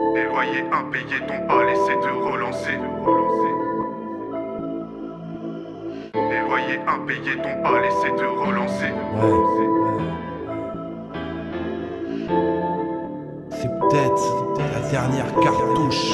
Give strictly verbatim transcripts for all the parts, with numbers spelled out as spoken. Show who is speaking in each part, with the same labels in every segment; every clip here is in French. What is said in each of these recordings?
Speaker 1: Les loyers impayés t'ont pas laissé te relancer. Les loyers impayés t'ont pas laissé te relancer.
Speaker 2: Ouais, ouais. C'est peut-être la dernière cartouche.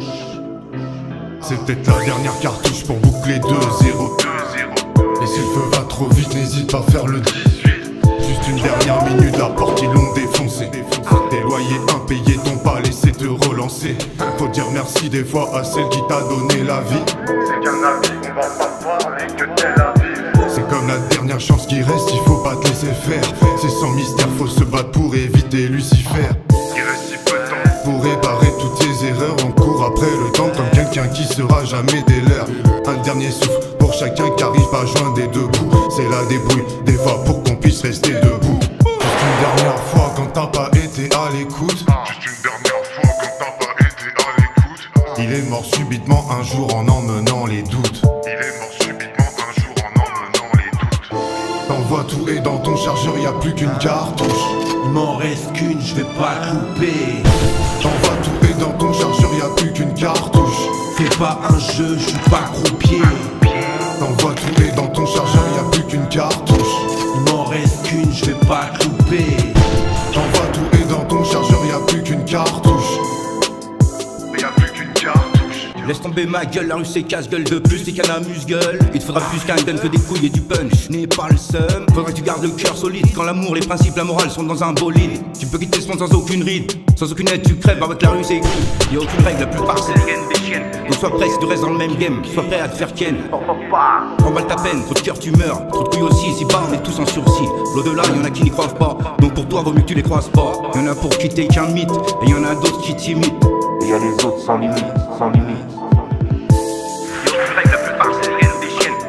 Speaker 3: C'est peut-être la dernière cartouche pour boucler deux zéro. Et si le feu va trop vite, n'hésite pas à faire le dix-huit. Juste une dernière minute, la porte ils l'ont défoncé. Tes loyers impayés t'ont pas laissé te relancer. Faut dire merci des fois à celle qui t'a donné la vie.
Speaker 1: C'est qu'un avis, on va pas parler que Tel Aviv.
Speaker 3: C'est comme la dernière chance qui reste, il faut pas te laisser faire. C'est sans mystère, faut se battre pour éviter Lucifer.
Speaker 1: Il reste si peu de temps
Speaker 3: Pour réparer toutes tes erreurs, on court après le temps comme quelqu'un qui sera jamais des leurs. Un dernier souffle pour chacun qui arrive à joindre des deux bouts. C'est la débrouille, des fois pour qu'on puisse rester debout. Juste une dernière fois quand t'as pas été à l'écoute.
Speaker 1: Juste une dernière fois quand t'as pas été à l'écoute.
Speaker 3: Il est mort subitement un jour en emmenant les doutes.
Speaker 1: Il est mort subitement un jour en emmenant les doutes.
Speaker 3: T'envoies tout et dans ton chargeur y a plus qu'une cartouche.
Speaker 2: Il m'en reste qu'une, je vais pas couper.
Speaker 3: T'envoies tout et dans ton chargeur y a plus qu'une cartouche.
Speaker 2: C'est pas un jeu, je suis pas croupier.
Speaker 3: T'envoies tout et dans ton chargeur y a plus qu'une cartouche.
Speaker 2: Il m'en reste qu'une, je vais pas couper.
Speaker 3: T'envoies tout et dans ton chargeur y a plus qu'une cartouche.
Speaker 1: Mais y a plus qu'une cartouche.
Speaker 4: Laisse tomber ma gueule, la rue c'est casse-gueule de plus, c'est qu'un amuse-gueule. Il te faudra plus qu'un gun que des couilles et du punch. N'aie pas le seum, faudra que tu gardes le cœur solide. Quand l'amour, les principes, la morale sont dans un bolide. Tu peux quitter ce monde sans aucune ride, sans aucune aide, tu crèves. Avec la rue c'est écrit, y'a aucune règle, la plupart c'est des des chiennes. Donc sois prêt si tu restes dans le même game, sois prêt à te faire ken. Prends mal ta peine, trop de cœur tu meurs, trop de couilles aussi, si bas on est tous en sursis. L'au-delà, y'en a qui n'y croient pas, donc pour toi vaut mieux que tu les croises pas. Y'en a pour qui t'es qu'un mythe, et y'en a d'autres qui t'imitent.
Speaker 5: Et y'a les autres sans limite, sans limite.
Speaker 4: Y'a aucune règle, la plupart c'est des des chiennes.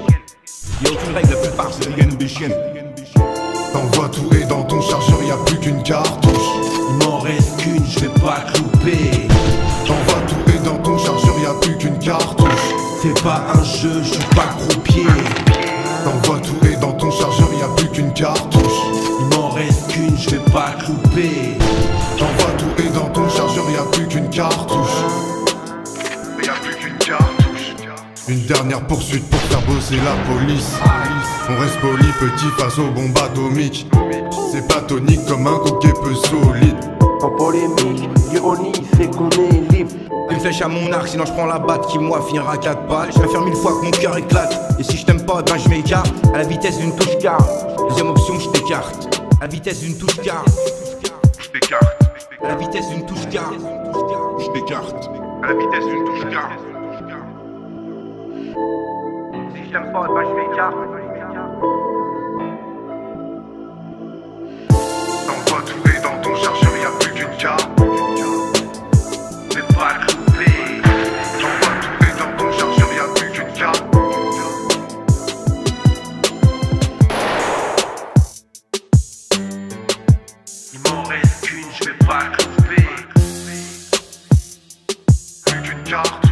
Speaker 4: Y'a aucune règle, la plupart c'est des des chiennes.
Speaker 3: T'envoies tout et dans ton chargeur y a plus qu'une cartouche.
Speaker 2: Il m'en reste qu'une, je vais pas couper.
Speaker 3: T'envoies tout et dans ton chargeur y a plus qu'une cartouche.
Speaker 2: C'est pas un jeu, je suis pas croupier.
Speaker 3: T'envoies tout et dans ton chargeur y a plus qu'une cartouche.
Speaker 2: Il m'en reste qu'une, je vais pas couper.
Speaker 3: T'envoies tout et dans ton chargeur y a plus qu'une cartouche.
Speaker 1: Mais y a plus qu'une cartouche.
Speaker 3: Une dernière poursuite pour faire bosser la police. On reste poli petit face aux bombes atomiques. C'est pas tonique comme un coquet peu solide.
Speaker 5: En polémique, l'ironie c'est qu'on est libre.
Speaker 4: Une flèche à mon arc, sinon je prends la batte qui moi finira à quatre balles. Je préfère mille fois que mon cœur éclate. Et si je t'aime pas, ben je m'écarte. À la vitesse d'une touche car. Deuxième option, je t'écarte. À la vitesse d'une touche car.
Speaker 1: Je t'écarte.
Speaker 4: À la vitesse d'une touche car.
Speaker 1: Je t'écarte. À la vitesse d'une touche car.
Speaker 4: Si je t'aime pas, ben je m'écarte.
Speaker 1: T'envoies tout et dans ton chargeur y a plus qu'une cartouche.
Speaker 4: Mais pas coupé.
Speaker 1: T'envoies tout et dans ton chargeur y a plus qu'une cartouche.
Speaker 2: Il m'en reste qu'une, je vais pas couper.
Speaker 1: Plus qu'une cartouche.